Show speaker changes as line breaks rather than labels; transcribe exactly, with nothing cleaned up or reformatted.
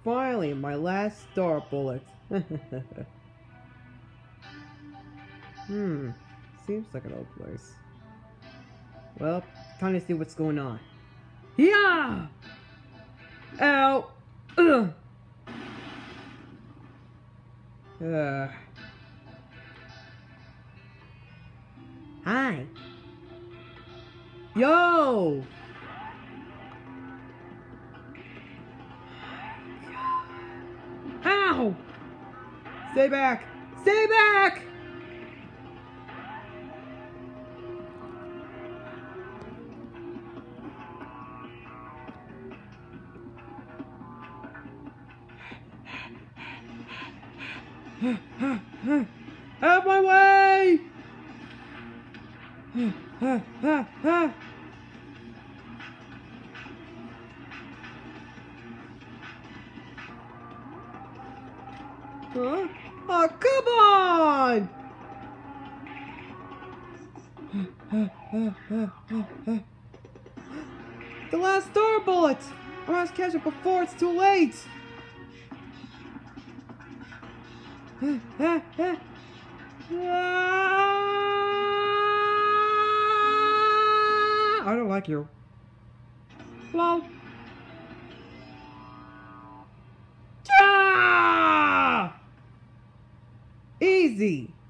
finally, my last star bullet. Hmm, seems like an old place. Well, time to see what's going on. Yeah! Ow! Ugh! Uh. Hi! Yo! Ow! Stay back! Stay back! Out of my way! Huh? Oh, come on! The last star bullet! I must catch it before it's too late! I don't like you. Lol. Ah! Easy!